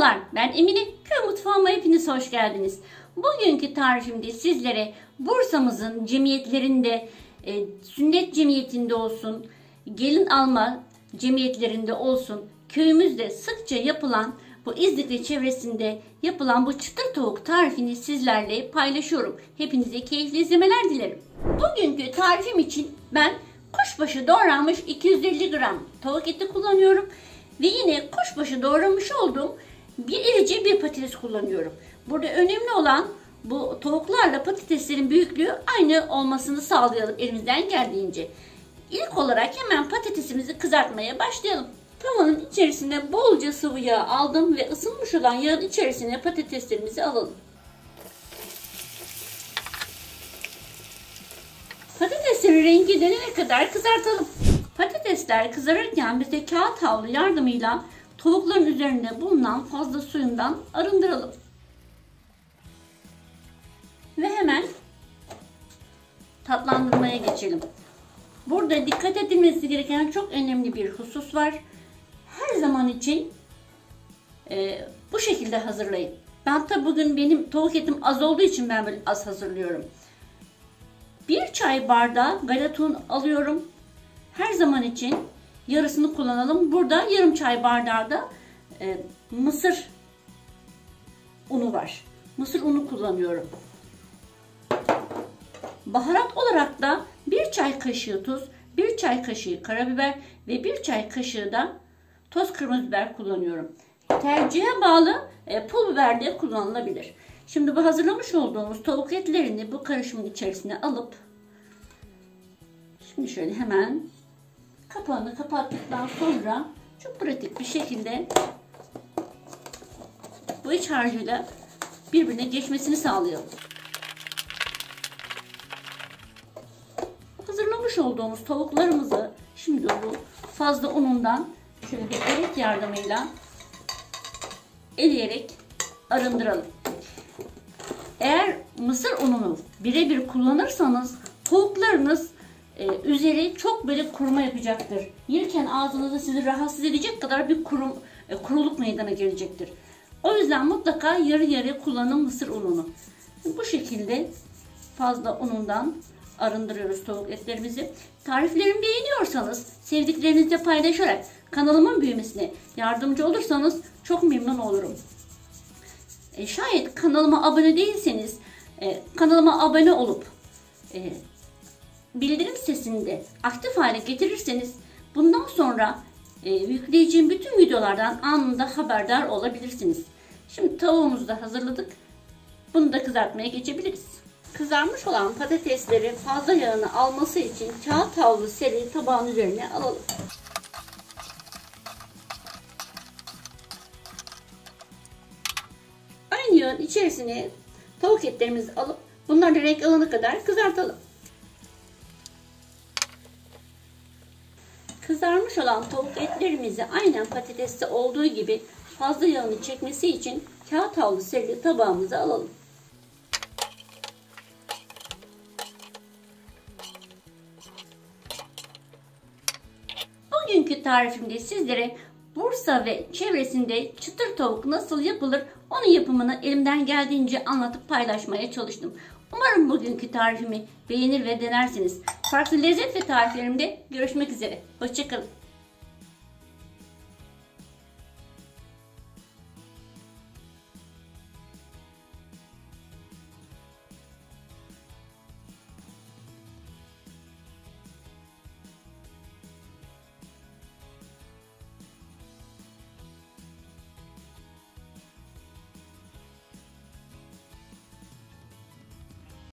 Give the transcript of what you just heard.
Merhabalar, ben Emine. Köy mutfağıma hepiniz hoş geldiniz. Bugünkü tarifimde sizlere Bursa'mızın cemiyetlerinde, sünnet cemiyetinde olsun, gelin alma cemiyetlerinde olsun, köyümüzde sıkça yapılan, bu İznik çevresinde yapılan bu çıtır tavuk tarifini sizlerle paylaşıyorum. Hepinize keyifli izlemeler dilerim. Bugünkü tarifim için ben kuşbaşı doğranmış 250 gram tavuk eti kullanıyorum. Ve yine kuşbaşı doğramış olduğum bir irice bir patates kullanıyorum. Burada önemli olan bu tavuklarla patateslerin büyüklüğü aynı olmasını sağlayalım elimizden geldiğince. İlk olarak hemen patatesimizi kızartmaya başlayalım. Tavanın içerisine bolca sıvı yağ aldım ve ısınmış olan yağın içerisine patateslerimizi alalım. Patateslerin rengi dönene kadar kızartalım. Patatesler kızarırken biz de kağıt havlu yardımıyla tavukların üzerinde bulunan fazla suyundan arındıralım. Ve hemen tatlandırmaya geçelim. Burada dikkat edilmesi gereken çok önemli bir husus var. Her zaman için bu şekilde hazırlayın. Ben tabi bugün benim tavuk etim az olduğu için ben böyle az hazırlıyorum. 1 çay bardağı galeta un alıyorum. Her zaman için yarısını kullanalım. Burada yarım çay bardağı da mısır unu var. Mısır unu kullanıyorum. Baharat olarak da 1 çay kaşığı tuz, 1 çay kaşığı karabiber ve 1 çay kaşığı da toz kırmızı biber kullanıyorum. Tercihe bağlı pul biber de kullanılabilir. Şimdi bu hazırlamış olduğumuz tavuk etlerini bu karışımın içerisine alıp şimdi şöyle hemen kapağını kapattıktan sonra çok pratik bir şekilde bu iç harcıyla birbirine geçmesini sağlayalım. Hazırlamış olduğumuz tavuklarımızı şimdi bu fazla unundan şöyle bir elek yardımıyla eleyerek arındıralım. Eğer mısır ununu birebir kullanırsanız tavuklarınız üzeri çok böyle kuruma yapacaktır. Yerken ağzınızda sizi rahatsız edecek kadar bir kuruluk meydana gelecektir. O yüzden mutlaka yarı yarıya kullanın mısır ununu. Bu şekilde fazla unundan arındırıyoruz tavuk etlerimizi. Tariflerimi beğeniyorsanız sevdiklerinizle paylaşarak kanalımın büyümesine yardımcı olursanız çok memnun olurum. Şayet kanalıma abone değilseniz kanalıma abone olup bildirim sesini de aktif hale getirirseniz bundan sonra yükleyeceğim bütün videolardan anında haberdar olabilirsiniz. Şimdi tavuğumuzu da hazırladık. Bunu da kızartmaya geçebiliriz. Kızarmış olan patatesleri fazla yağını alması için kağıt havlu seri tabağın üzerine alalım. Aynı yağın içerisine tavuk etlerimizi alıp bunlar da renk alana kadar kızartalım. Kızarmış olan tavuk etlerimizi aynen patateste olduğu gibi fazla yağını çekmesi için kağıt havlu serili tabağımıza alalım. Bugünkü tarifimde sizlere Bursa ve çevresinde çıtır tavuk nasıl yapılır onun yapımını elimden geldiğince anlatıp paylaşmaya çalıştım. Umarım bugünkü tarifimi beğenir ve denersiniz. Farklı lezzet ve tariflerimde görüşmek üzere. Hoşça kalın.